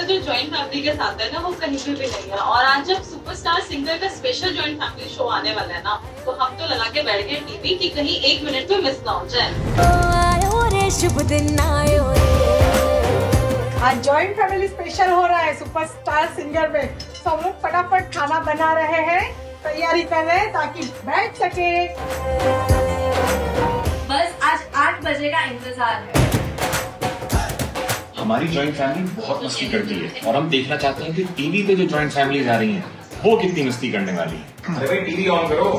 जो joint family के साथ है ना वो कहीं पे भी नहीं है। और आज जब सुपरस्टार सिंगर का स्पेशल जॉइंट फैमिली शो आने वाला है ना, तो हम तो लगा के बैठ गए टीवी कि कहीं 1 मिनट में मिस ना हो जाए। आज जॉइंट फैमिली स्पेशल हो रहा है सुपरस्टार सिंगर में। सब लोग फटाफट खाना बना रहे हैं, तैयारी कर रहे हैं ताकि बैठ सके। बस आज 8 बजे का इंतजार है। हमारी जॉइंट फैमिली बहुत मस्ती करती है और हम देखना चाहते हैं कि टीवी पे जो जॉइंट फैमिलीज आ रही हैं वो कितनी मस्ती करने वाली है। अरे भाई टीवी ऑन करो।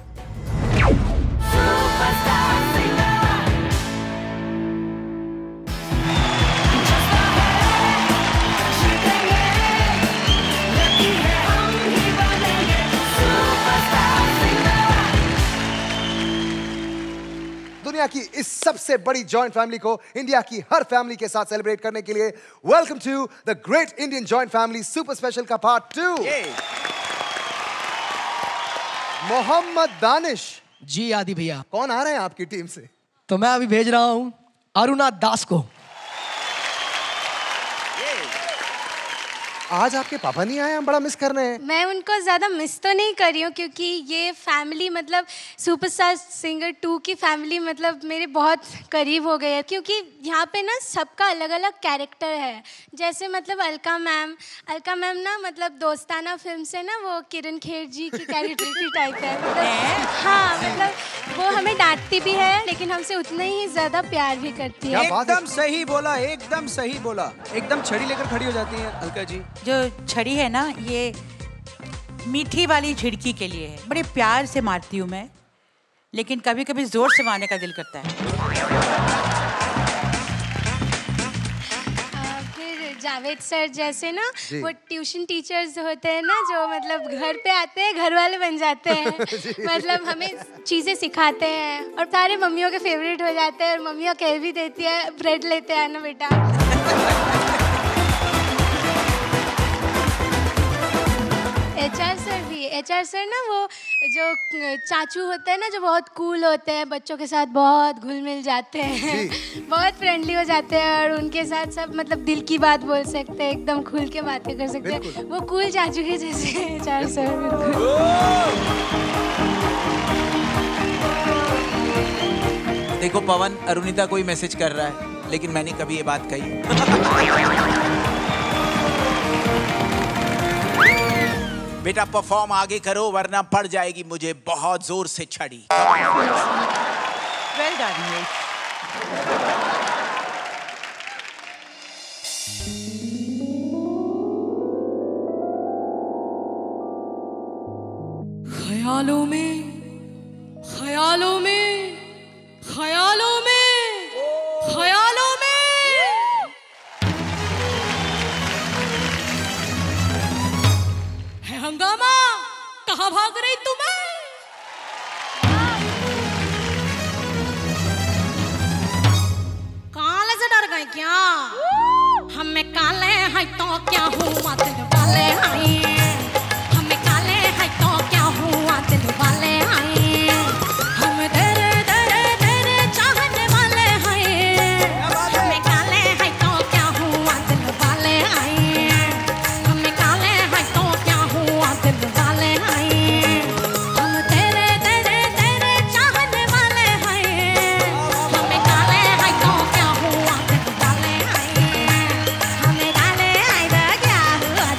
दुनिया की इस सबसे बड़ी जॉइंट फैमिली को इंडिया की हर फैमिली के साथ सेलिब्रेट करने के लिए welcome to the great Indian joint family super special का पार्ट 2। मोहम्मद दानिश जी आदि भैया। कौन आ रहे हैं आपकी टीम से? तो मैं अभी भेज रहा हूँ अरुणा दास को। आज आपके पापा नहीं आए, हम बड़ा मिस कर रहे हैं। मैं उनको ज़्यादा मिस तो नहीं कर रही हूँ क्योंकि ये फैमिली मतलब सुपरस्टार सिंगर 2 की फैमिली मतलब मेरे बहुत करीब हो गई है, क्योंकि यहाँ पे ना सबका अलग अलग कैरेक्टर है। जैसे मतलब अलका मैम ना मतलब दोस्ताना फिल्म से ना वो किरण खेर जी की कैरेक्टर की टाइप है। मतलब हाँ, मतलब वो हमें डांटती भी है लेकिन हमसे उतना ही ज़्यादा प्यार भी करती है। एकदम सही बोला, एकदम सही बोला। एकदम छड़ी लेकर खड़ी हो जाती है अलका जी। जो छड़ी है ना, ये मीठी वाली झिड़की के लिए है। बड़े प्यार से मारती हूँ मैं, लेकिन कभी कभी जोर से मारने का दिल करता है। फिर जावेद सर जैसे ना वो ट्यूशन टीचर्स होते हैं ना, जो मतलब घर पे आते हैं घर वाले बन जाते हैं। मतलब हमें चीज़ें सिखाते हैं और सारे मम्मियों के फेवरेट हो जाते हैं और मम्मियाँ कह भी देती है ब्रेड लेते आना बेटा। एचआर सर ना वो जो चाचू होते हैं ना, जो बहुत कूल होते हैं, बच्चों के साथ बहुत घुल मिल जाते हैं, बहुत फ्रेंडली हो जाते हैं और उनके साथ सब मतलब दिल की बात बोल सकते हैं, एकदम खुल के बातें कर सकते हैं। वो कूल चाचू के जैसे एचआर सर। देखो पवन, अरुणिता कोई मैसेज कर रहा है लेकिन मैंने कभी ये बात कही। बेटा परफॉर्म आगे करो वरना पड़ जाएगी मुझे बहुत जोर से छड़ी। Well done. ख्यालों में ख्यालों में ख्यालों में ख्यालों में है हंगामा। कहाँ भाग रही तुम्हें? काले से डर गए क्या? हमें काले हैं तो क्या हुआ, दिल वाले हैं। हमें काले हैं तो क्या हुआ, दिल वाले हैं। हम तेरे तेरे तेरे चाहने वाले हैं। हमें काले हैं तो क्या हुआ, दिल वाले हैं। हमें काले हैं तो क्या हुआ, दिल वाले हैं। हम तेरे तेरे तेरे चाहने वाले हैं। हमें काले हैं तो क्या हुआ, दिल वाले हैं। हमें काले हैं तो क्या हुआ,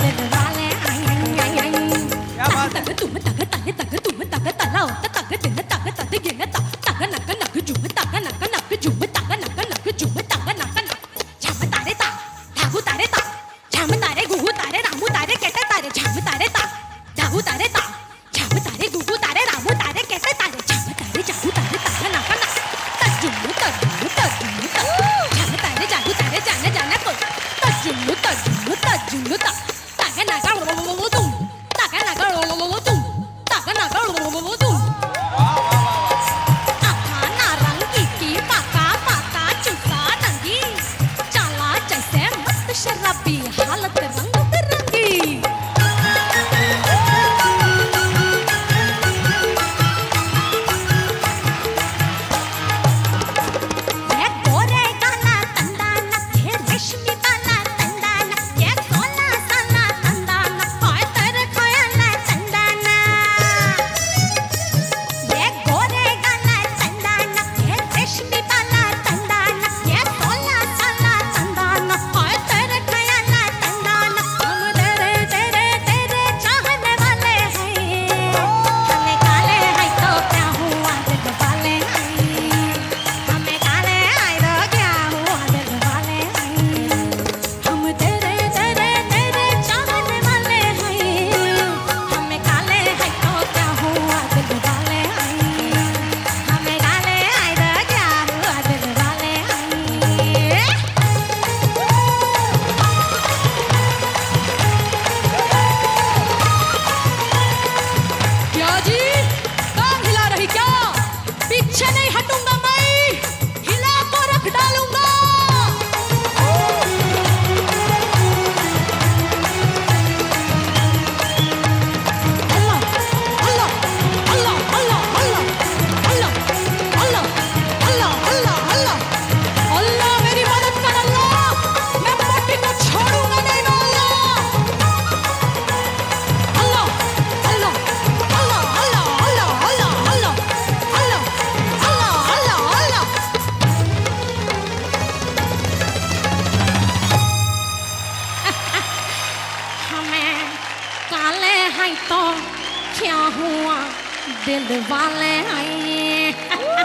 हैं तो क्या हुआ दिल वाले हैं।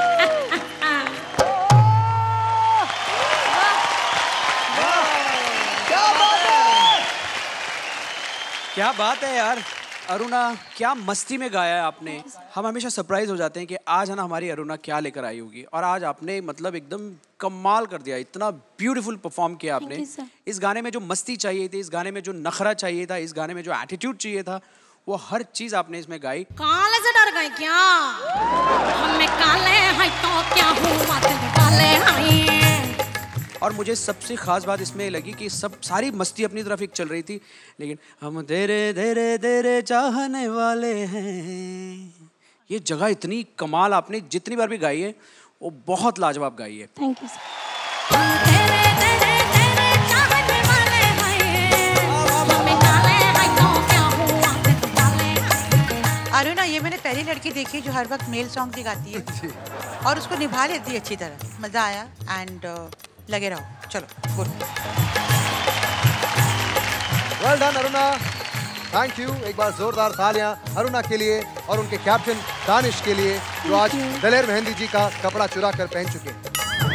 क्या बात है यार अरुणा, क्या मस्ती में गाया है आपने। हम हमेशा सरप्राइज हो जाते हैं कि आज है ना हमारी अरुणा क्या लेकर आई होगी, और आज आपने मतलब एकदम कमाल कर दिया। इतना ब्यूटीफुल परफॉर्म किया आपने। इस गाने में जो मस्ती चाहिए थी, इस गाने में जो नखरा चाहिए था, इस गाने में जो एटीट्यूड चाहिए था, वो हर चीज आपने इसमें गाई। काले से डर गए क्या? हमें काले हैं तो क्या हुआ दिल वाले हैं। और मुझे सबसे खास बात इसमें लगी कि सब सारी मस्ती अपनी तरफ एक चल रही थी, लेकिन हम तेरे तेरे तेरे चाहने वाले हैं, ये जगह इतनी कमाल आपने जितनी बार भी गाई है वो बहुत लाजवाब गाई है। Thank you sir. अरुणा, ये मैंने पहली लड़की देखी जो हर वक्त मेल सॉन्ग भी गाती है और उसको निभा लेती है अच्छी तरह। मजा आया एंड लगे रहो। चलो good. Well done Aruna, thank you. एक बार जोरदार तालियां अरुणा के लिए और उनके कैप्टन दानिश के लिए जो आज दलेर मेहंदी जी का कपड़ा चुरा कर पहन चुके हैं।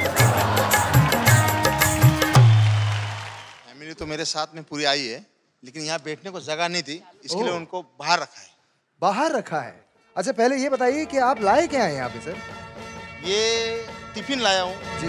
फैमिली तो मेरे साथ में पूरी आई है, लेकिन यहाँ बैठने को जगह नहीं थी, इसके लिए उनको बाहर रखा है। बाहर रखा है? अच्छा, पहले ये बताइए कि आप लाए क्या हैं यहाँ पे सर? ये टिफिन लाया हूँ जी,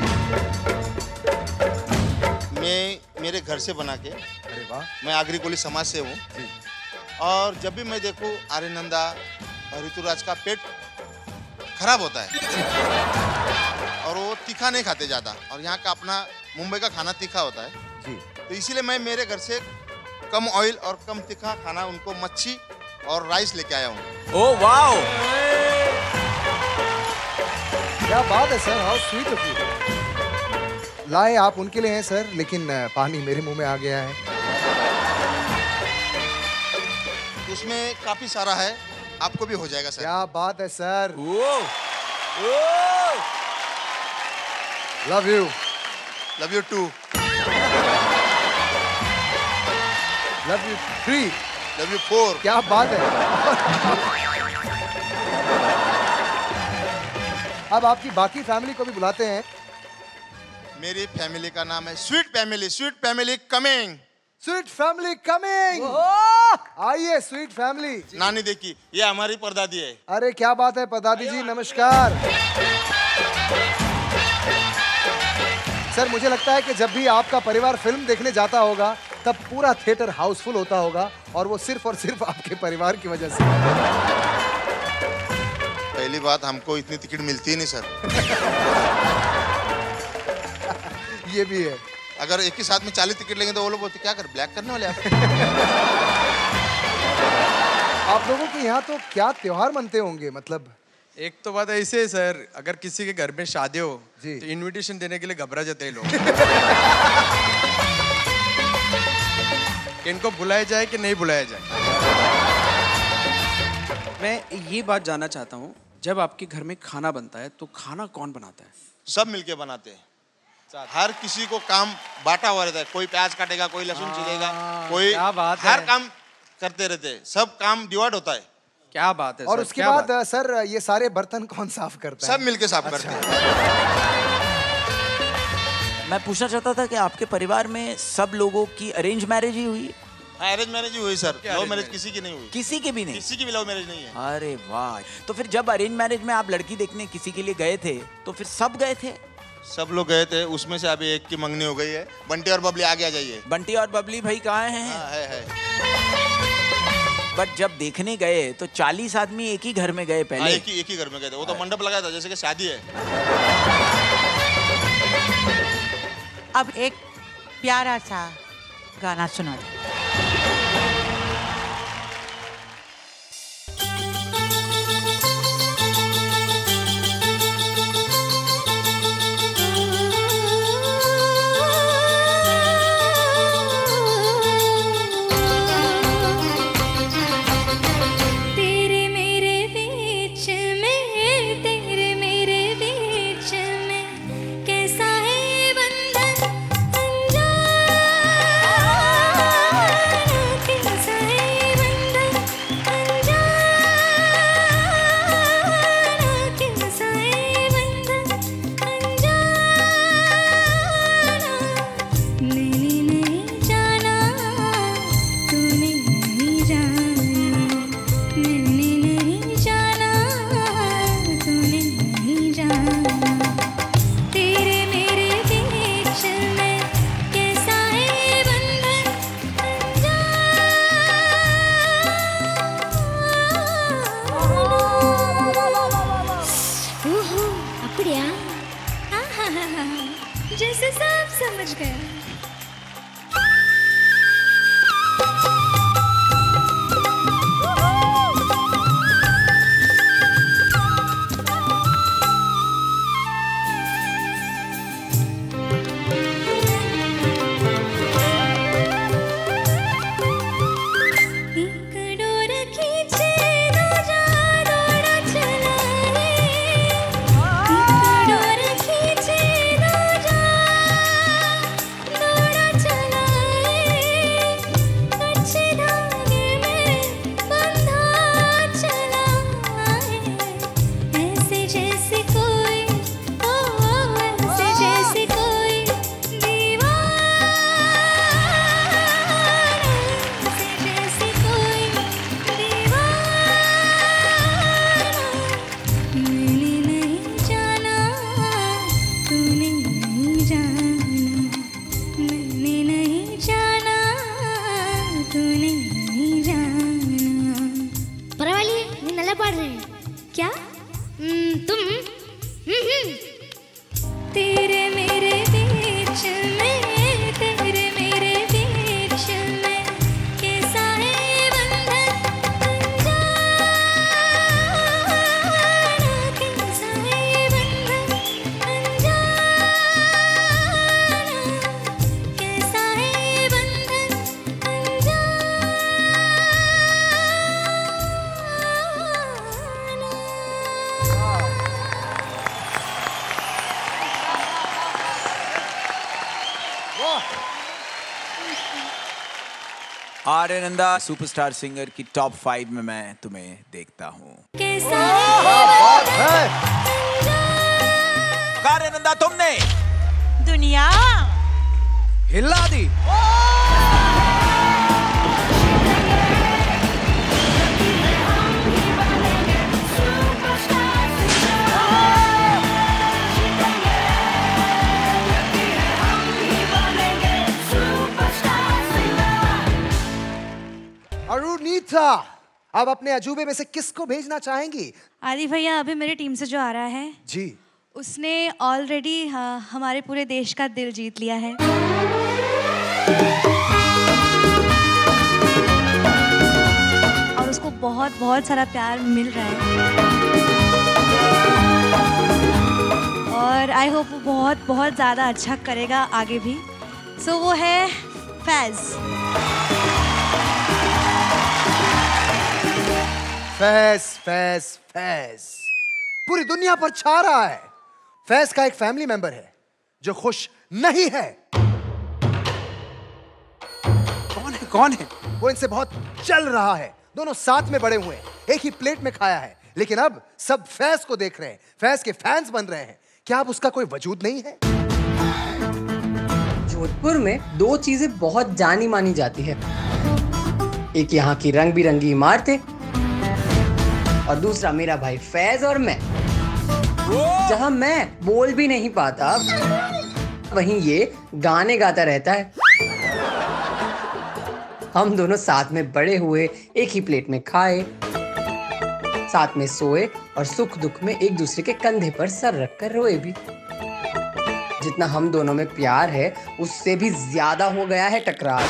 मैं मेरे घर से बना के। अरे वाह। मैं आगरी कोली समाज से हूँ, और जब भी मैं देखूँ आर्यनंदा और ऋतुराज का पेट खराब होता है और वो तीखा नहीं खाते ज़्यादा, और यहाँ का अपना मुंबई का खाना तीखा होता है जी, तो इसीलिए मैं मेरे घर से कम ऑयल और कम तीखा खाना, उनको मच्छी और राइस लेके आया हूँ। ओह वाओ, क्या बात है sir, how sweet of you. लाए आप उनके लिए हैं सर, लेकिन पानी मेरे मुंह में आ गया है। उसमें काफी सारा है, आपको भी हो जाएगा सर। क्या बात है sir. Love you. Love you too. Love you 3। Love you 4। क्या बात है। अब आपकी बाकी फैमिली को भी बुलाते हैं। मेरी फैमिली का नाम है sweet family. Sweet family coming. Sweet family coming. आइए स्वीट फैमिली। नानी देखी, ये हमारी परदादी है। अरे क्या बात है परदादी जी, नमस्कार। सर मुझे लगता है कि जब भी आपका परिवार फिल्म देखने जाता होगा तब पूरा थिएटर हाउसफुल होता होगा, और वो सिर्फ और सिर्फ आपके परिवार की वजह से। पहली बात, हमको इतनी टिकट मिलती ही नहीं सर। ये भी है। अगर एक ही साथ में 40 टिकट लेंगे तो वो लोग बोलते क्या कर ब्लैक करने वाले आप। आप लोगों के यहाँ तो क्या त्योहार मनते होंगे? मतलब एक तो बात ऐसे है सर, अगर किसी के घर में शादी हो जी, तो इनविटेशन देने के लिए घबरा जाते हैं लोग। कि इनको बुलाया जाए कि नहीं बुलाया जाए। मैं ये बात जानना चाहता हूँ, जब आपके घर में खाना बनता है तो खाना कौन बनाता है? सब मिलके बनाते हैं। हर किसी को काम बांटा हुआ रहता है। कोई प्याज काटेगा, कोई लहसुन छिलेगा, कोई क्या बात है। हर काम करते रहते हैं। सब काम डिवाइड होता है। क्या बात है। और उसके बाद सर ये सारे बर्तन कौन साफ करता है? सब मिलके साफ करते हैं। मैं पूछना चाहता था कि आपके परिवार में सब लोगों की अरेंज मैरिज ही हुई? हाँ, अरेंज मैरिज ही हुई सर। लव मैरिज किसी की नहीं हुई। किसी की भी नहीं? किसी की भी लव मैरिज नहीं है। अरे वाह। तो फिर जब अरेंज मैरिज में आप लड़की देखने किसी के लिए गए थे तो फिर सब गए थे? सब लोग गए थे, उसमें से अभी एक की मंगनी हो गई है। बंटी और बबली आगे आ जाइए। बंटी और बबली भाई कहाँ हैं? हाँ, है। बट जब देखने गए तो 40 आदमी एक ही घर में गए पहले? हाँ, एक ही घर में गए थे। वो तो मंडप लगाया था जैसे कि शादी है। अब एक प्यारा सा गाना सुना दो। कैसा है बंधन आर्यनंदा सुपरस्टार सिंगर की टॉप 5 में मैं तुम्हें देखता हूँ। आर्यनंदा तुमने दुनिया हिला दी। अरुणीता, अब अपने अजूबे में से किसको भेजना चाहेंगी? आदि भैया, अभी मेरी टीम से जो आ रहा है जी, उसने ऑलरेडी हमारे पूरे देश का दिल जीत लिया है। और उसको बहुत बहुत सारा प्यार मिल रहा है और आई होप वो बहुत बहुत ज़्यादा अच्छा करेगा आगे भी। सो वो है फैज़। फैज फैज फैज पूरी दुनिया पर छा रहा है। फैज का एक फैमिली मेंबर है जो खुश नहीं है। कौन है? कौन है? वो इनसे बहुत चल रहा है। दोनों साथ में बड़े हुए हैं, एक ही प्लेट में खाया है, लेकिन अब सब फैज को देख रहे हैं, फैज के फैंस बन रहे हैं। क्या अब उसका कोई वजूद नहीं है? जोधपुर में दो चीजें बहुत जानी मानी जाती है, एक यहाँ की रंग बिरंगी इमारतें और दूसरा मेरा भाई फैज और मैं। जहां मैं बोल भी नहीं पाता, वहीं ये गाने गाता रहता है। हम दोनों साथ में बड़े हुए, एक ही प्लेट में खाए, साथ में सोए और सुख दुख में एक दूसरे के कंधे पर सर रखकर रोए भी। जितना हम दोनों में प्यार है, उससे भी ज्यादा हो गया है टकरार।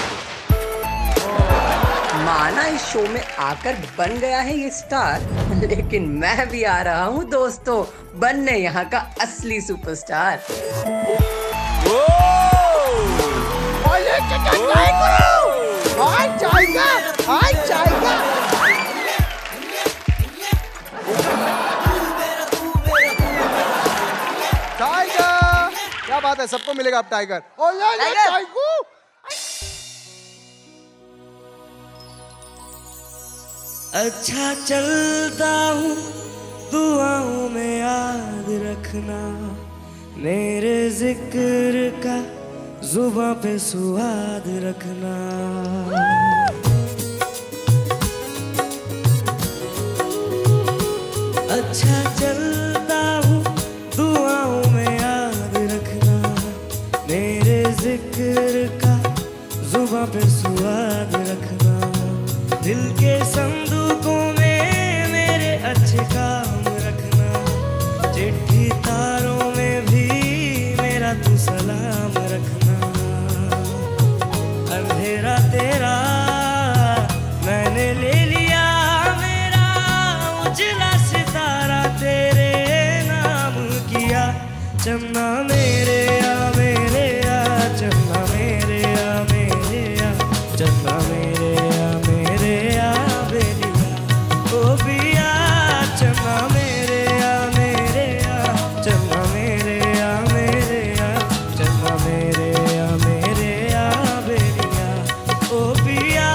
माना इस शो में आकर बन गया है ये स्टार, लेकिन मैं भी आ रहा हूँ दोस्तों बनने यहाँ का असली सुपरस्टार। टाइगर, क्या बात है, सबको मिलेगा अब टाइगर। अच्छा चलता हूँ, दुआओं में याद रखना, मेरे जिक्र का जुबां पे सुआद रखना। अच्छा चलता हूँ, दुआओं में याद रखना, मेरे जिक्र का जुबां पे सुआद रखना। दिल के संदूकों में मेरे अच्छे काम रखना, चिट्ठी तारों में भी मेरा तू सलाम रखना। अंधेरा तेरा मैंने ले लिया, मेरा उजला सितारा तेरे नाम किया। चन्ना मेरे आ मेरे आ, चन्ना मेरे आ मेरे आ, चन्ना मेरे आ मेरे आ बेलिया। ओ पिया चन्ना मेरे आ मेरे आ, चन्ना मेरे आ मेरे आ, चन्ना मेरे आ मेरे आ बेलिया। ओ पिया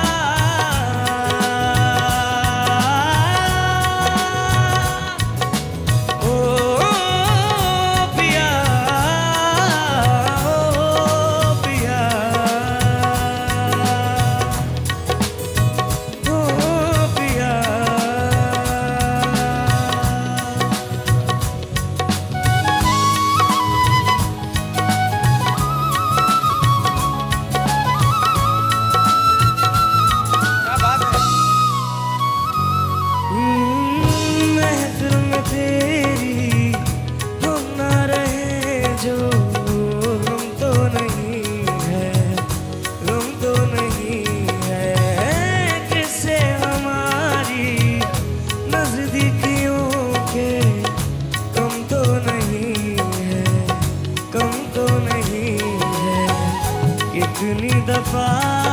महफिल में तेरी हम ना रहे जो, हम तो नहीं है, हम तो नहीं है। किससे हमारी नजदीकियों के कम तो नहीं है, कम तो नहीं है। कितनी दफा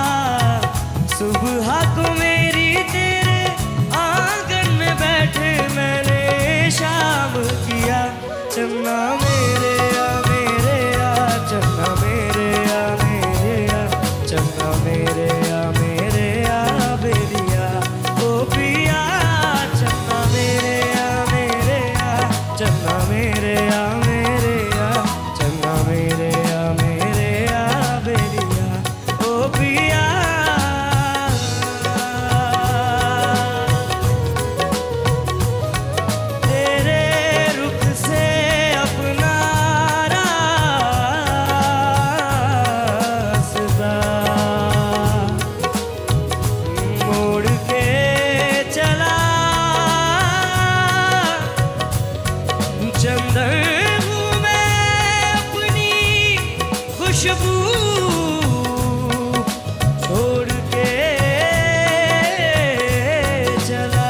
सुबह को मेरी तेरे आंगन में बैठे मैंने शाम किया। चन्ना मेरे आ मेरे आ, चन्ना मेरे आ मेरे आ, चन्ना मेरे आ मेरे मोड़ के चला चंदन हूँ मैं अपनी खुशबू छोड़ के चला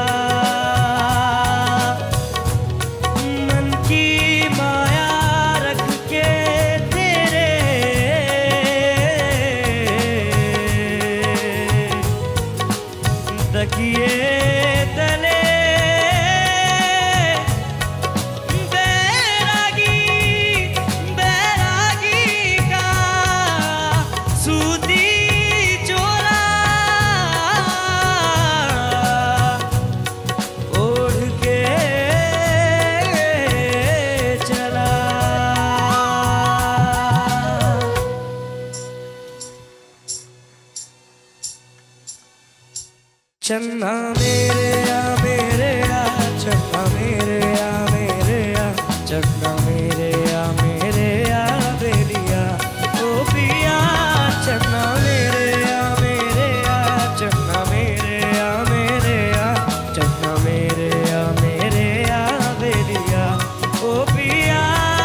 मन की माया रख के तेरे तकिए तले बैरागी बैरागी का सूती चोला ओढ़ के चला चन्ना मेरे आ चन्ना मेरे आ चन्ना मेरे आ बेलिया ओ पिया चन्ना मेरे आ चन्ना मेरे आ चन्ना मेरे आ बेलिया ओ पिया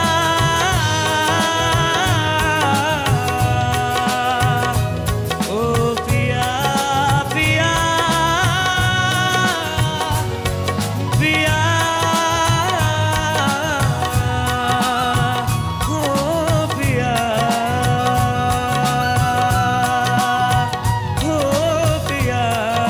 ओ पिया पिया पिया ओ पिया ओ पिया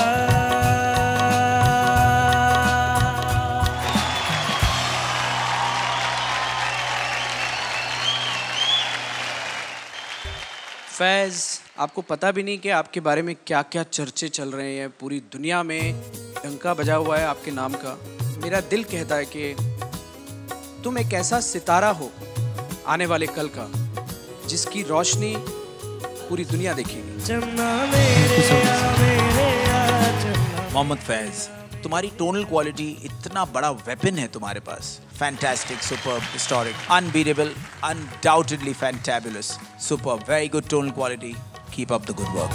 फैज़, आपको पता भी नहीं कि आपके बारे में क्या क्या चर्चे चल रहे हैं, पूरी दुनिया में डंका बजा हुआ है आपके नाम का। मेरा दिल कहता है कि तुम एक ऐसा सितारा हो आने वाले कल का जिसकी रोशनी पूरी दुनिया देखेगी। चन्ना मेरे आ चन्ना मोहम्मद फैज, तुम्हारी टोनल क्वालिटी इतना बड़ा वेपन है तुम्हारे पास। Fantastic, superb, historic, unbeatable, undoubtedly fantabulous, superb, very good tonal quality. Keep up the good work.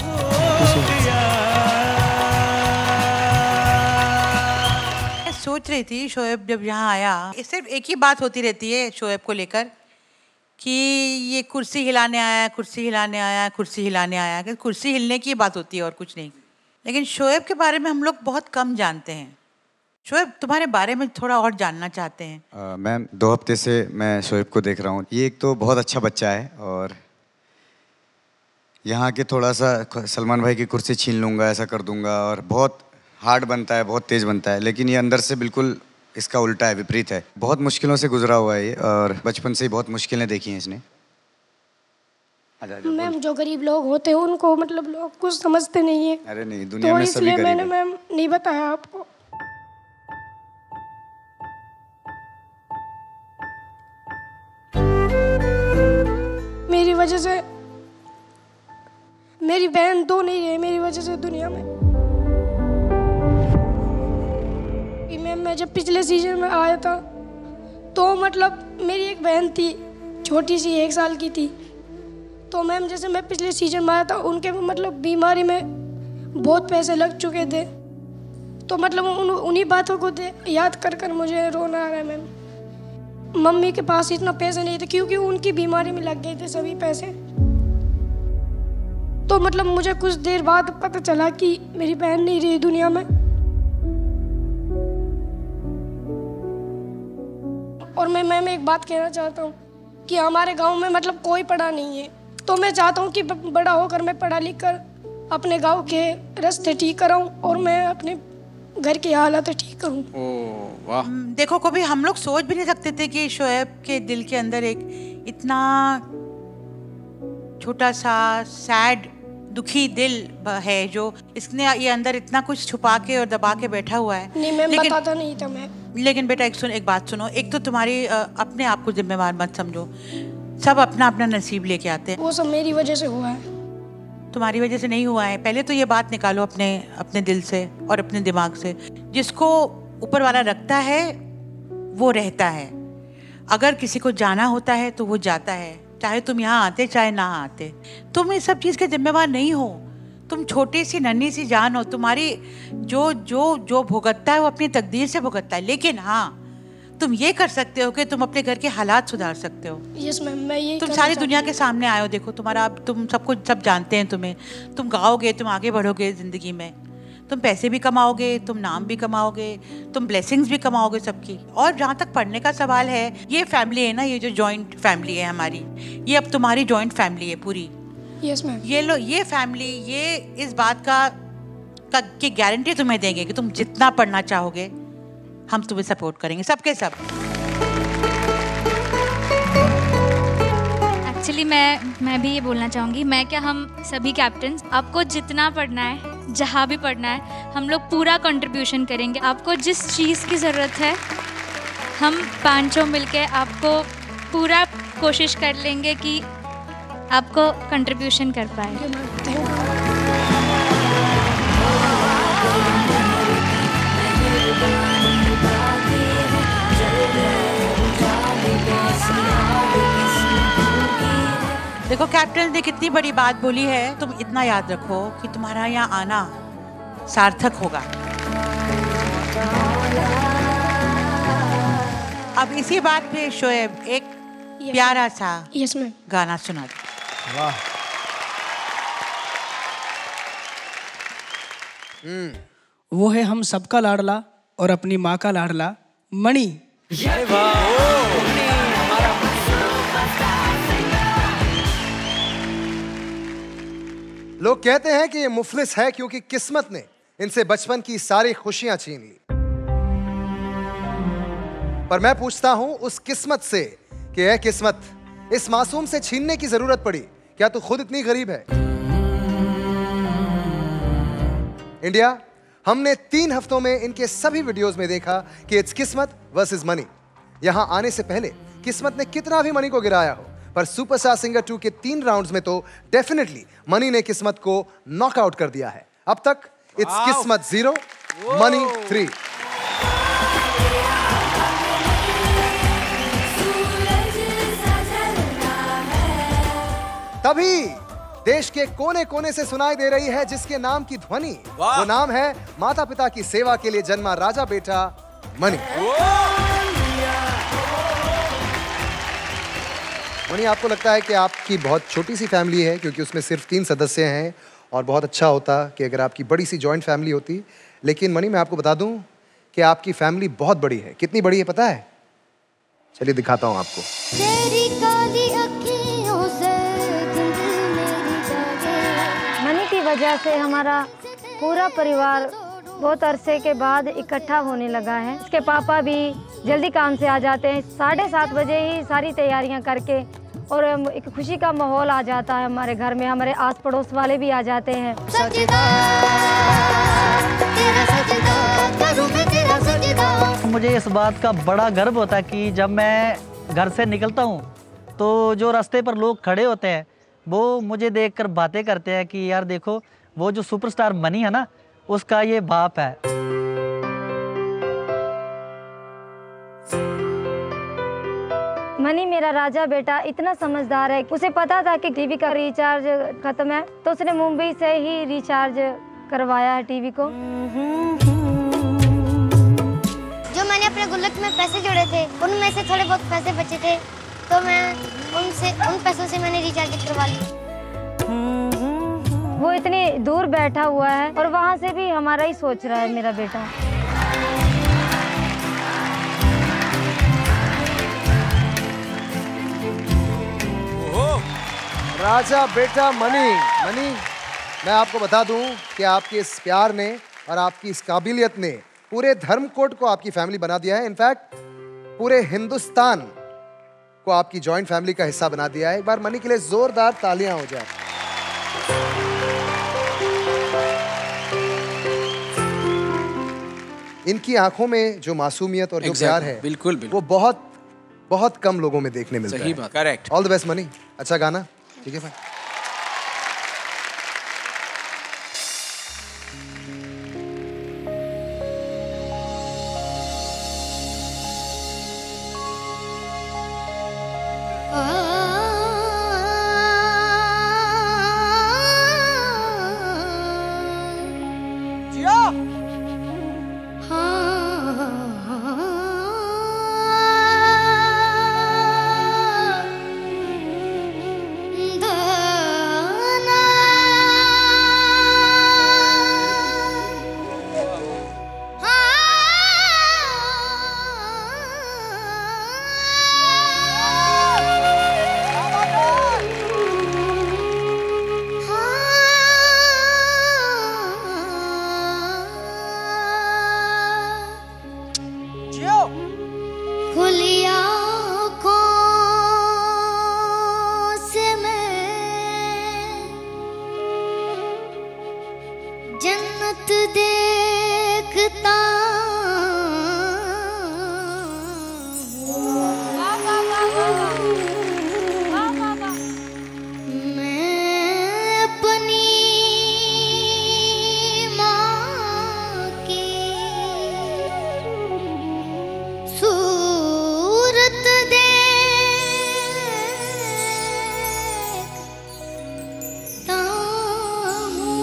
मैं सोच रही थी शोएब जब यहाँ आया, सिर्फ एक ही बात होती रहती है शोएब को लेकर कि ये कुर्सी हिलाने आया, कुर्सी हिलाने आया, कुर्सी हिलाने आया। कुर्सी हिलने की बात होती है और कुछ नहीं। लेकिन शोएब के बारे में हम लोग बहुत कम जानते हैं। शोएब, तुम्हारे बारे में थोड़ा और जानना चाहते हैं। मैम, 2 हफ्ते से मैं शोएब को देख रहा हूँ। ये एक तो बहुत अच्छा बच्चा है और यहाँ के थोड़ा सा सलमान भाई की कुर्सी छीन लूँगा, ऐसा कर दूँगा, और बहुत हार्ड बनता है, बहुत तेज़ बनता है। लेकिन ये अंदर से बिल्कुल इसका उल्टा है, विपरीत है। बहुत मुश्किलों से गुजरा हुआ है ये, और बचपन से ही बहुत मुश्किलें देखी हैं इसने। मैम, जो गरीब लोग होते हैं उनको मतलब लोग कुछ समझते नहीं है। अरे नहीं, दुनिया तो में सभी इसलिए गरीब मैंने हैं। मैम नहीं बताया आपको। मेरी वजह से मेरी बहन 2 नहीं रही, मेरी वजह से दुनिया में। मैम, मैं जब पिछले सीजन में आया था तो मतलब मेरी एक बहन थी, छोटी सी 1 साल की थी। तो मैम जैसे मैं पिछले सीजन में आया था, उनके मतलब बीमारी में बहुत पैसे लग चुके थे। तो मतलब उन्हीं बातों को याद कर कर मुझे रोना आ रहा है मैम। मम्मी के पास इतना पैसे नहीं थे क्योंकि उनकी बीमारी में लग गए थे सभी पैसे। तो मतलब मुझे कुछ देर बाद पता चला कि मेरी बहन नहीं रही दुनिया में। और मैं मैम एक बात कहना चाहता हूँ कि हमारे गांव में मतलब कोई पढ़ा नहीं है। तो मैं चाहता हूँ कि बड़ा होकर मैं पढ़ा लिख कर अपने गांव के रास्ते ठीक कराऊं और मैं अपने घर की हालत ठीक करूं। ओह वाह। देखो, कभी हम लोग सोच भी नहीं सकते थे कि शोएब के दिल के अंदर एक इतना छोटा सा सैड दुखी दिल है जो इसने ये अंदर इतना कुछ छुपा के और दबा के बैठा हुआ है। नहीं मैम, बताता नहीं था मैं। लेकिन बेटा एक बात सुनो। एक तो तुम्हारी अपने आप को जिम्मेवार मत समझो। सब अपना अपना नसीब लेके आते हैं। वो सब मेरी वजह से हुआ है, तुम्हारी वजह से नहीं हुआ है। पहले तो ये बात निकालो अपने दिल से और अपने दिमाग से। जिसको ऊपर वाला रखता है वो रहता है। अगर किसी को जाना होता है तो वो जाता है, चाहे तुम यहाँ आते चाहे ना आते। तुम इस सब चीज़ के जिम्मेवार नहीं हो। तुम छोटी सी नन्ही सी जान हो, तुम्हारी जो जो जो भुगतता है वो अपनी तकदीर से भुगतता है, लेकिन हाँ तुम ये कर सकते हो कि तुम अपने घर के हालात सुधार सकते हो। यस मैम, मैं ये तुम सारी दुनिया के सामने आए हो, देखो तुम्हारा, अब तुम सब जानते हैं तुम्हें, तुम गाओगे, तुम आगे बढ़ोगे ज़िंदगी में, तुम पैसे भी कमाओगे, तुम नाम भी कमाओगे, तुम ब्लेसिंग्स भी कमाओगे सबकी। और जहाँ तक पढ़ने का सवाल है, ये फैमिली है ना, ये जो जॉइंट फैमिली है हमारी, ये अब तुम्हारी जॉइंट फैमिली है पूरी। Yes ma'am. ये फैमिली ये इस बात की गारंटी तुम्हें देंगे कि तुम जितना पढ़ना चाहोगे हम तुम्हें सपोर्ट करेंगे, सबके सब। एक्चुअली मैं भी ये बोलना चाहूँगी, मैं क्या, हम सभी कैप्टन, आपको जितना पढ़ना है, जहाँ भी पढ़ना है, हम लोग पूरा कंट्रीब्यूशन करेंगे। आपको जिस चीज़ की ज़रूरत है, हम पांचों मिलके आपको पूरा कोशिश कर लेंगे कि आपको कंट्रीब्यूशन कर पाए। देखो कैप्टन ने कितनी बड़ी बात बोली है, तुम इतना याद रखो कि तुम्हारा यहाँ आना सार्थक होगा। अब इसी बात पे शोएब एक प्यारा सा गाना सुना दो। वाह। वो है हम सबका लाडला और अपनी माँ का लाडला मणि। लोग कहते हैं कि ये मुफलिस है क्योंकि किस्मत ने इनसे बचपन की सारी खुशियां छीन ली। पर मैं पूछता हूं उस किस्मत से कि ऐ किस्मत, इस मासूम से छीनने की जरूरत पड़ी, क्या तू खुद इतनी गरीब है? इंडिया, हमने 3 हफ्तों में इनके सभी वीडियोस में देखा कि इट्स किस्मत वर्सेस मनी। यहां आने से पहले किस्मत ने कितना भी मनी को गिराया हो, पर सुपरस्टार सिंगर 2 के 3 राउंड्स में तो डेफिनेटली मनी ने किस्मत को नॉकआउट कर दिया है। अब तक इट्स किस्मत 0, मनी 3। तभी देश के कोने कोने से सुनाई दे रही है जिसके नाम की ध्वनि, वो नाम है माता पिता की सेवा के लिए जन्मा राजा बेटा मनी। मनी, आपको लगता है कि आपकी बहुत छोटी सी फैमिली है क्योंकि उसमें सिर्फ 3 सदस्य हैं, और बहुत अच्छा होता कि अगर आपकी बड़ी सी जॉइंट फैमिली होती। लेकिन मनी, मैं आपको बता दूं कि आपकी फैमिली बहुत बड़ी है। कितनी बड़ी है पता है? चलिए दिखाता हूं आपको। तेरी काली अखियों से मेरी जागे। मनी की वजह से हमारा पूरा परिवार बहुत अरसे के बाद इकट्ठा होने लगा है। इसके पापा भी जल्दी काम से आ जाते हैं, 7:30 बजे ही सारी तैयारियां करके, और एक खुशी का माहौल आ जाता है हमारे घर में। हमारे आस पड़ोस वाले भी आ जाते हैं। मुझे इस बात का बड़ा गर्व होता है कि जब मैं घर से निकलता हूँ तो जो रास्ते पर लोग खड़े होते हैं वो मुझे देखकर बातें करते हैं कि यार देखो, वो जो सुपरस्टार मनी है ना, उसका ये बाप है। मनी मेरा राजा बेटा इतना समझदार है, उसे पता था कि टीवी का रिचार्ज खत्म है, तो उसने मुंबई से ही रिचार्ज करवाया है टीवी को। जो मैंने अपने गुल्लक में पैसे जोड़े थे, उनमें से थोड़े बहुत पैसे बचे थे, तो मैं उन पैसों से मैंने रिचार्ज करवा ली। वो इतनी दूर बैठा हुआ है और वहाँ से भी हमारा ही सोच रहा है मेरा बेटा। राजा बेटा मनी। मनी, मैं आपको बता दूं कि आपके इस प्यार ने और आपकी इस काबिलियत ने पूरे धर्मकोट को आपकी फैमिली बना दिया है। इनफैक्ट पूरे हिंदुस्तान को आपकी जॉइंट फैमिली का हिस्सा बना दिया है। एक बार मनी के लिए जोरदार तालियां हो जाए। इनकी आंखों में जो मासूमियत और जो प्यार है, बिल्कुल वो बहुत बहुत कम लोगों में देखने मिलता है। सही बात, correct. All the best Mani, अच्छा गाना, ठीक है भाई। खुली आँखों से मैं जन्नत देखता मैं अपनी माँ की सूरत देखता हूँ।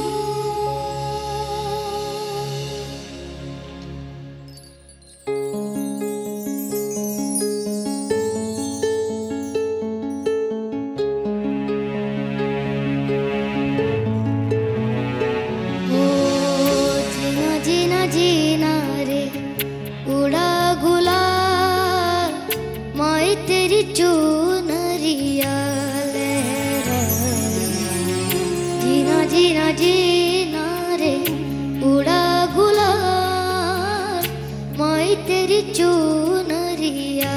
ओ जीना जीना जीना रे उड़ा गुलाल माई तेरी चुनरिया लहराए। जीना जीना जीना रे उड़ा गुलाल माई तेरी चुनरिया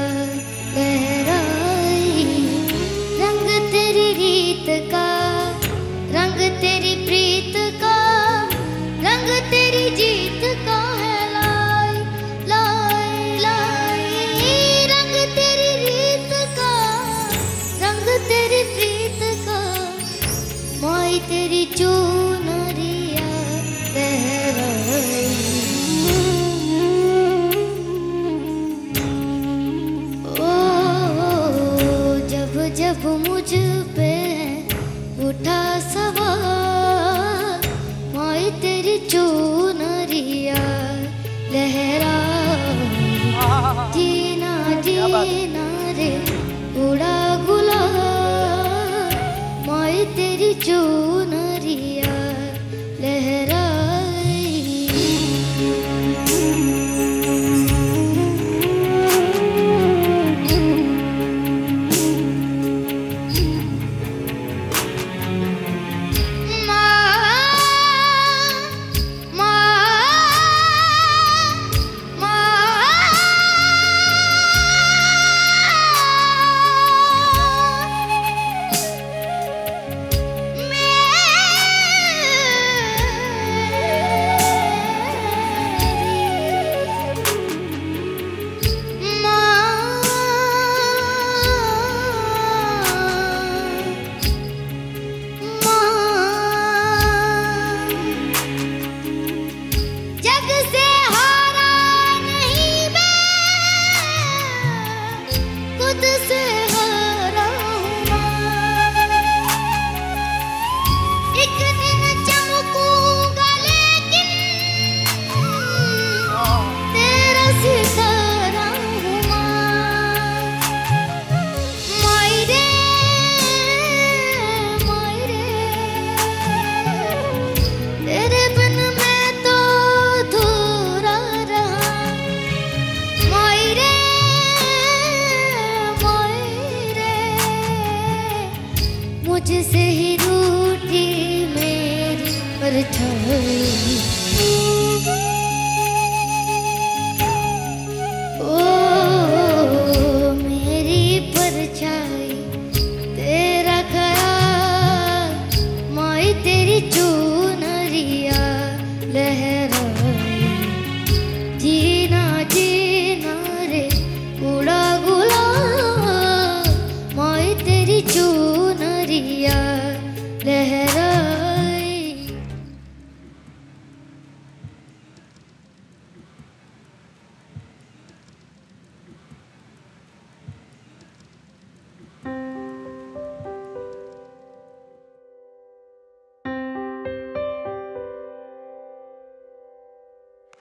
लहराई। रंग तेरी रीत का रंग तेरी प्रीत का रंग तेरी जीत का है लाई लाई लाई। रंग तेरी रीत का रंग तेरी प्रीत का माई तेरी चुनरिया लहराई।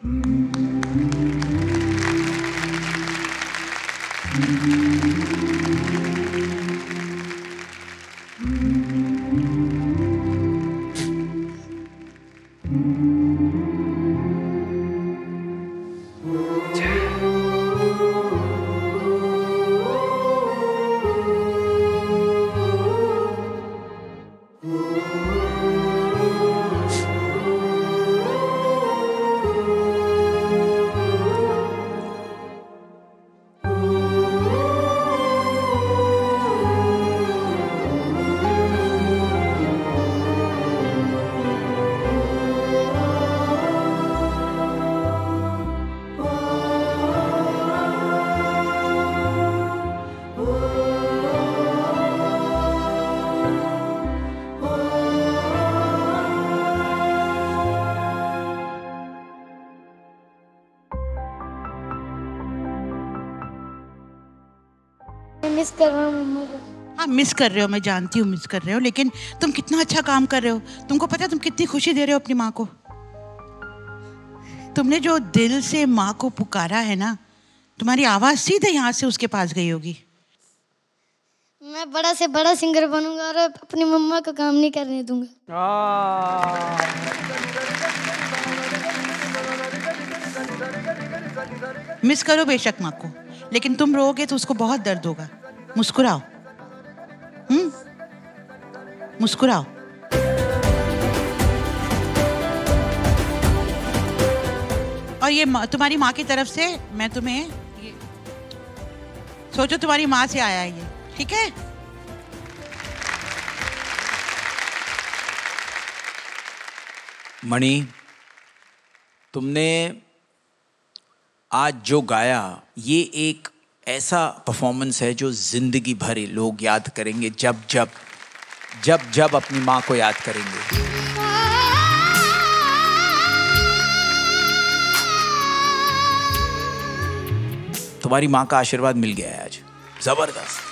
मिस कर रहा हूँ मम्मा को। हाँ मिस कर रहे हो, मैं जानती हूँ मिस कर रहे हो, लेकिन तुम कितना अच्छा काम कर रहे हो। तुमको पता है तुम कितनी खुशी दे रहे हो अपनी माँ को। तुमने जो दिल से माँ को पुकारा है ना, तुम्हारी आवाज़ सीधे यहाँ से उसके पास गई होगी। मैं बड़ा से बड़ा सिंगर बनूंगा और अपनी मम्मा को काम नहीं करने दूंगा। मिस करो बेशक माँ को, लेकिन तुम रोओगे तो उसको बहुत दर्द होगा। मुस्कुराओ, मुस्कुराओ। और ये तुम्हारी माँ की तरफ से मैं तुम्हें ये सोचो तुम्हारी माँ से आया है ये, ठीक है? मणि, तुमने आज जो गाया ये एक ऐसा परफॉर्मेंस है जो जिंदगी भर लोग याद करेंगे, जब जब जब जब अपनी माँ को याद करेंगे। तुम्हारी माँ का आशीर्वाद मिल गया है आज, जबरदस्त।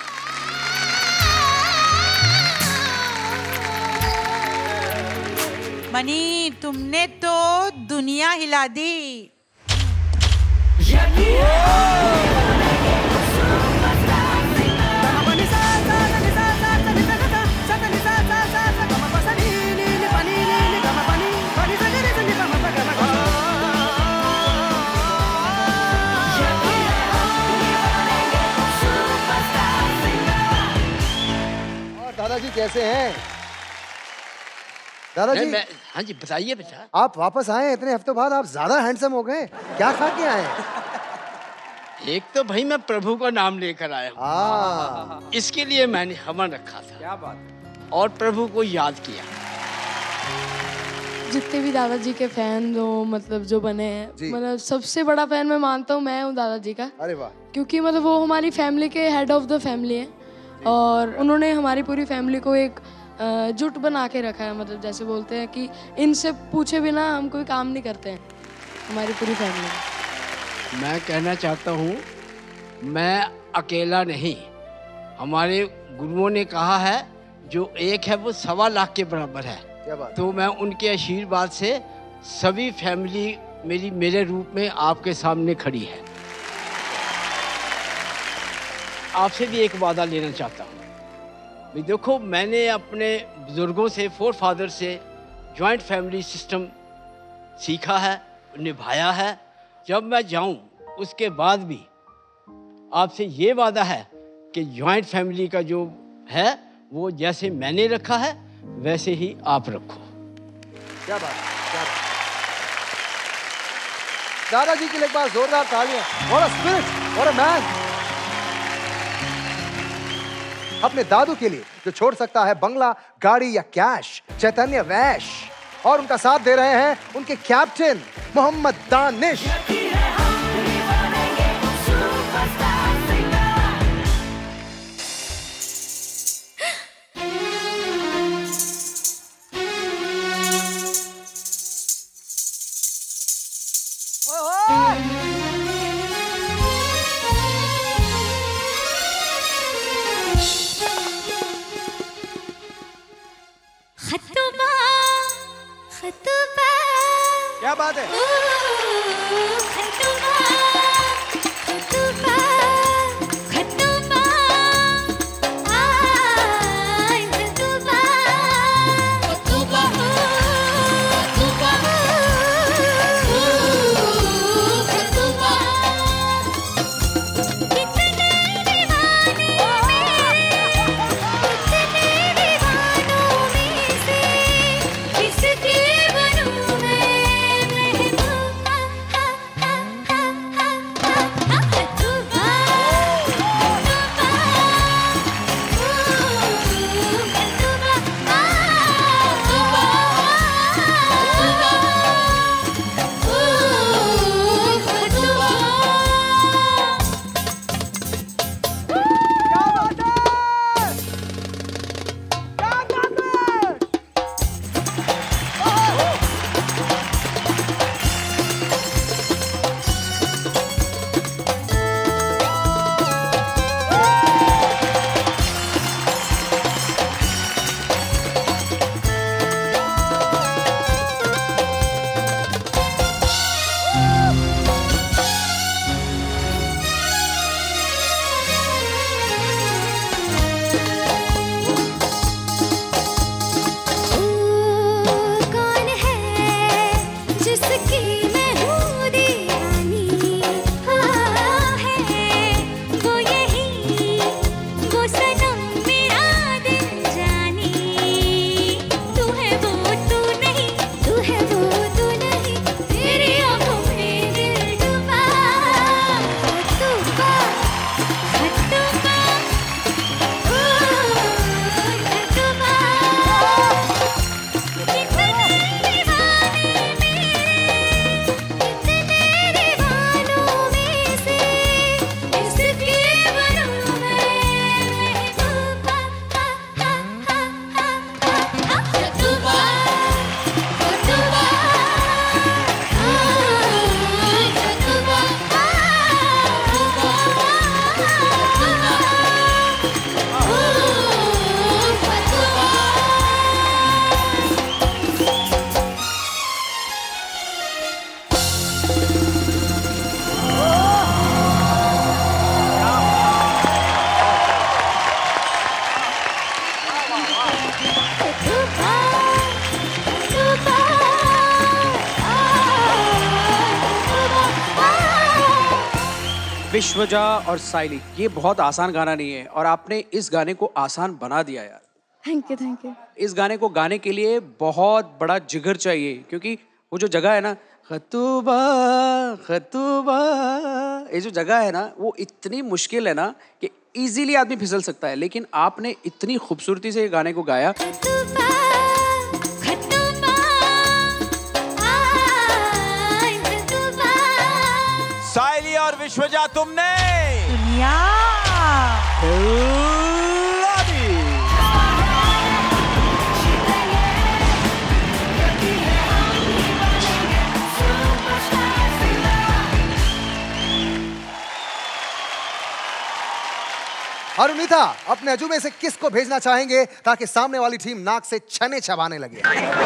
मणि, तुमने तो दुनिया हिला दी। दादाजी कैसे हैं? दादाजी, हाँ जी बताइए बेटा। आप वापस आए इतने हफ्तों बाद, आप ज्यादा हैंडसम हो गए। क्या खा के आए? एक तो भाई मैं प्रभु का नाम लेकर आया हूँ, इसके लिए मैंने हवन रखा था। क्या बात। और प्रभु को याद किया। जितने भी दादाजी के फैन जो मतलब जो बने हैं, मतलब सबसे बड़ा फैन मैं मानता हूँ मैं हूँ दादाजी का। अरे वाह। क्योंकि मतलब वो हमारी फैमिली के हेड ऑफ द फैमिली है और उन्होंने हमारी पूरी फैमिली को एक जुट बना के रखा है। मतलब जैसे बोलते हैं कि इनसे पूछे बिना हम कोई काम नहीं करते हैं, हमारी पूरी फैमिली। मैं कहना चाहता हूँ मैं अकेला नहीं, हमारे गुरुओं ने कहा है जो एक है वो 1.25 लाख के बराबर है। क्या बात। तो मैं उनके आशीर्वाद से सभी फैमिली मेरी मेरे रूप में आपके सामने खड़ी है। आपसे भी एक वादा लेना चाहता हूँ। भाई देखो, मैंने अपने बुजुर्गों से, फोर फादर से जॉइंट फैमिली सिस्टम सीखा है, निभाया है। जब मैं जाऊँ उसके बाद भी आपसे ये वादा है कि जॉइंट फैमिली का जो है वो जैसे मैंने रखा है वैसे ही आप रखो। क्या बात, क्या बात। दादाजी के लिए एक बार जोरदार तालियां। What a spirit, what a man। अपने दादू के लिए जो छोड़ सकता है बंगला, गाड़ी या कैश, चैतन्य वैश, और उनका साथ दे रहे हैं उनके कैप्टन मोहम्मद दानिश। खतुबा खतुबा क्या बात है। विश्वजा और साइली, ये बहुत आसान गाना नहीं है और आपने इस गाने को आसान बना दिया यार। Thank you thank you. इस गाने को गाने के लिए बहुत बड़ा जिगर चाहिए, क्योंकि वो जो जगह है ना, खतूबा खतूबा, ये जो जगह है ना वो इतनी मुश्किल है ना कि इजीली आदमी फिसल सकता है, लेकिन आपने इतनी खूबसूरती से ये गाने को गाया। साइली और विश्वजा तुमने अरुणिता, अपने अजूबे से किसको भेजना चाहेंगे ताकि सामने वाली टीम नाक से छने चबाने लगे?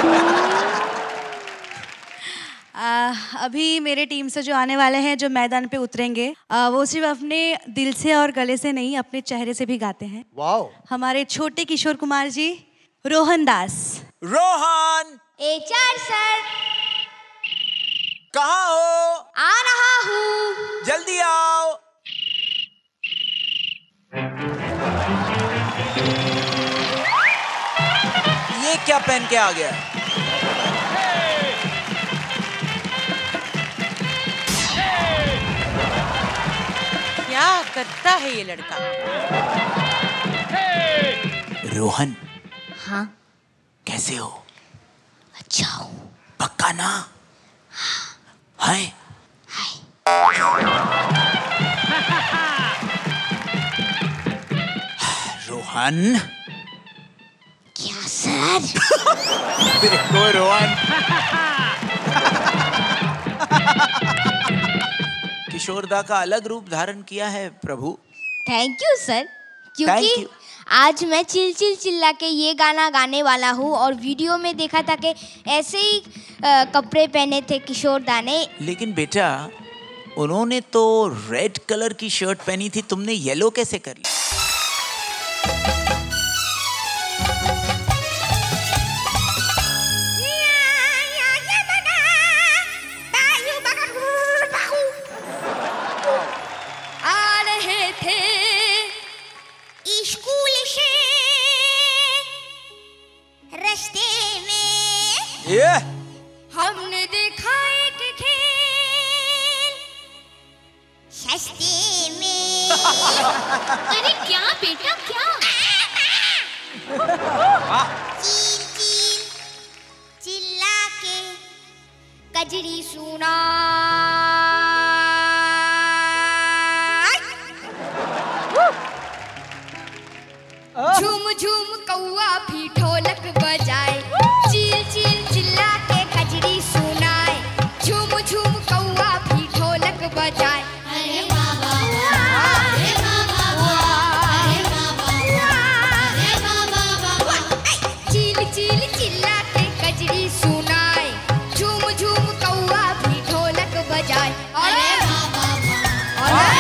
अभी मेरे टीम से जो आने वाले हैं, जो मैदान पे उतरेंगे, वो सिर्फ अपने दिल से और गले से नहीं, अपने चेहरे से भी गाते हैं। वाओ। हमारे छोटे किशोर कुमार जी, रोहन दास। Rohan HR sir. कहाँ हो? आ रहा हूँ। जल्दी आओ। ये क्या पहन के आ गया? क्या करता है ये लड़का? रोहन। हाँ। कैसे हो? अच्छा हूँ। पक्का ना? हाय। रोहन। क्या सर? देखो रोहन। किशोरदा का अलग रूप धारण किया है प्रभु। थैंक यू सर, क्योंकि आज मैं चिल चिल चिल्ला के ये गाना गाने वाला हूँ और वीडियो में देखा था कि ऐसे ही कपड़े पहने थे किशोर दा ने। लेकिन बेटा उन्होंने तो रेड कलर की शर्ट पहनी थी, तुमने येलो कैसे कर ली? आ रहे थे स्कूल से रास्ते में हमने देखा एक खेल सस्ते में। अरे क्या बेटा क्या? चील चील चिल्ला के कजरी सुना। झूम झूम कौआ भी ढोलक बजाए, चील चील चिल्ला के कजरी सुनाए। झूम झूम कौआ भी ढोलक बजाए। अरे बाबा अरे बाबा अरे बाबा अरे बाबा। चील चील चिल्ला के कजरी सुनाए, झूम झूम कौआ भी ढोलक बजाए। अरे बाबा अरे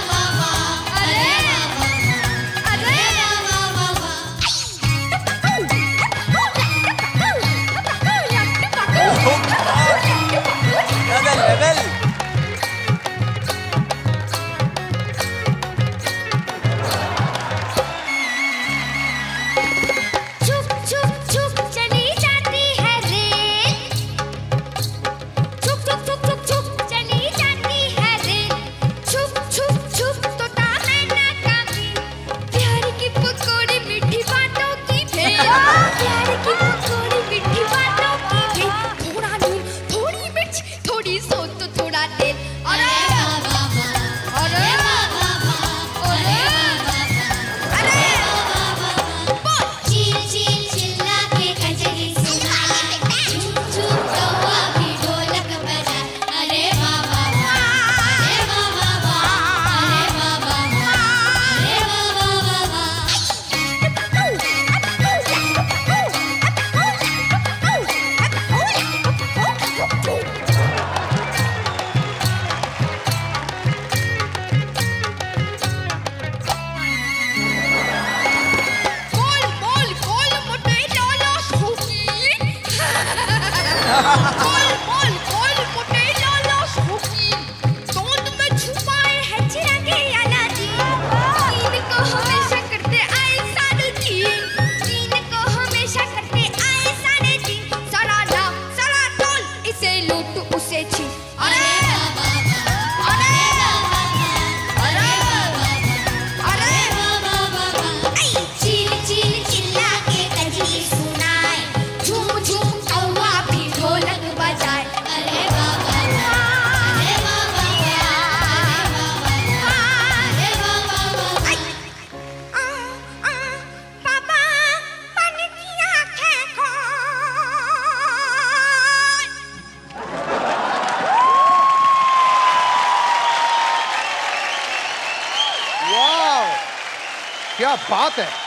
क्या बात है।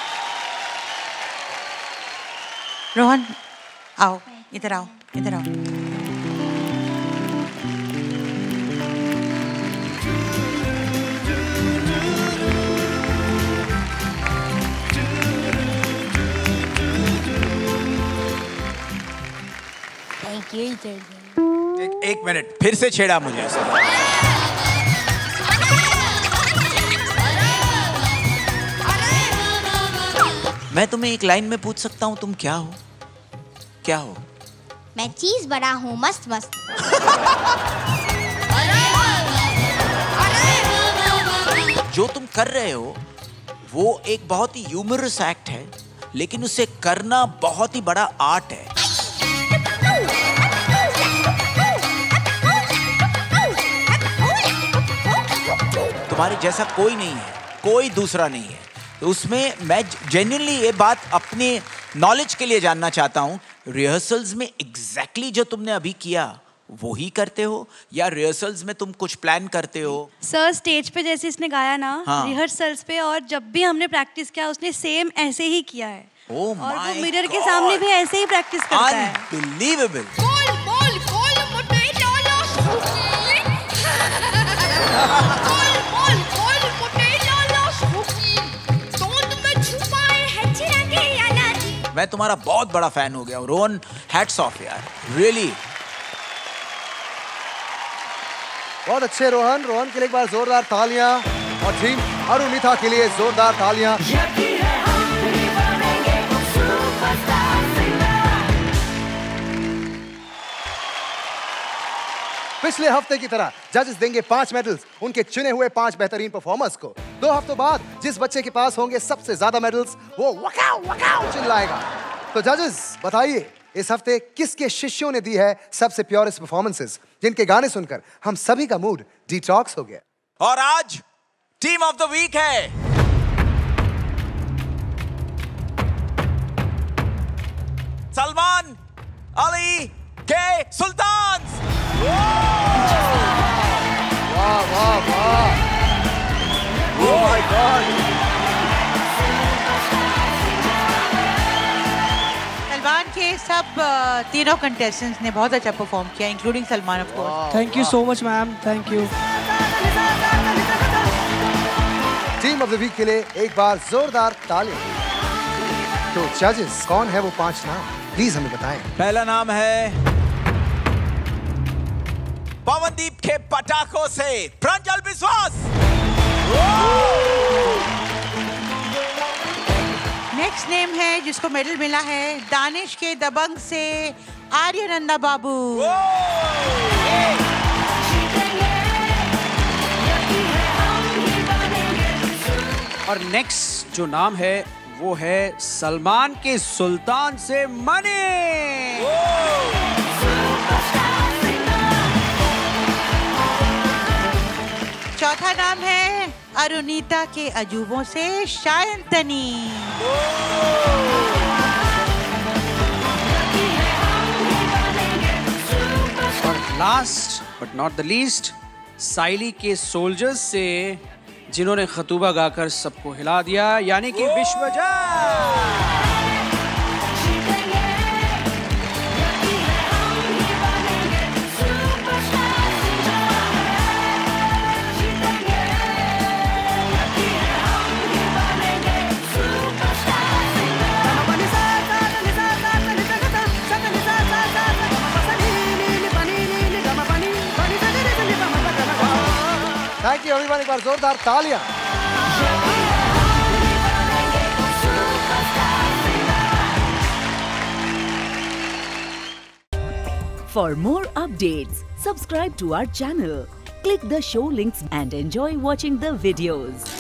रोहन आओ, इधर आओ, इधर आओ। एक मिनट, फिर से छेड़ा मुझे ऐसा। मैं तुम्हें एक लाइन में पूछ सकता हूँ, तुम क्या हो? क्या हो? मैं चीज बड़ा हूँ, मस्त मस्त। जो तुम कर रहे हो वो एक बहुत ही ह्यूमरस एक्ट है, लेकिन उसे करना बहुत ही बड़ा आर्ट है। तुम्हारे जैसा कोई नहीं है, कोई दूसरा नहीं है। तो उसमें मैं जेन्युइनली ये बात अपने नॉलेज के लिए जानना चाहता हूँ, रिहर्सल्स में एग्जैक्टली जो तुमने अभी किया वो ही करते हो या रिहर्सल्स में तुम कुछ प्लान करते हो? सर स्टेज पे जैसे इसने गाया ना, हाँ। रिहर्सल्स पे, और जब भी हमने प्रैक्टिस किया उसने सेम ऐसे ही किया है। Oh और वो my मिरर के God. सामने भी ऐसे ही प्रैक्टिस करता है। Unbelievable. मैं तुम्हारा बहुत बड़ा फैन हो गया हूँ रोहन, हैट्स ऑफ यार, रियली। बहुत अच्छे रोहन। रोहन के लिए एक बार जोरदार तालियां और टीम अरुणिता के लिए जोरदार तालियां। पिछले हफ्ते की तरह जजेस देंगे 5 मेडल्स उनके चुने हुए 5 बेहतरीन परफॉर्मर्स को। 2 हफ्तों बाद जिस बच्चे के पास होंगे सबसे ज्यादा मेडल्स वो वकाओ चिल्लाएगा। तो जजेस बताइए इस हफ्ते किसके शिष्यों ने दी है सबसे प्योरेस्ट परफॉर्मेंसेस, जिनके गाने सुनकर हम सभी का मूड डिटॉक्स हो गया। और आज टीम ऑफ द वीक है सलमान अली के सुल्तान। वाह वाह वाह, ओह माय गॉड। सलमान के सब तीनों कंटेस्टेंट्स ने बहुत अच्छा परफॉर्म किया, including Salman of course. Thank you so much ma'am, thank you. Team of the week के लिए एक बार जोरदार तालियां। तो जजेस कौन है वो 5 नाम, प्लीज हमें बताएं। पहला नाम है पवनदीप के पटाखों से प्रांजल विश्वास। नेक्स्ट नेम है जिसको मेडल मिला है दानिश के दबंग से आर्यनंदा बाबू। और नेक्स्ट जो नाम है वो है सलमान के सुल्तान से मनी। चौथा नाम है अरुणिता के अजूबों से शायंतनी। और last but not the least Saili के सोल्जर्स से जिन्होंने खतूबा गाकर सबको हिला दिया, यानी कि विश्वजय। थैंक यू एवरीवन, एक बार जोरदार तालियां। For more updates, subscribe to our channel, click the show links and enjoy watching the videos.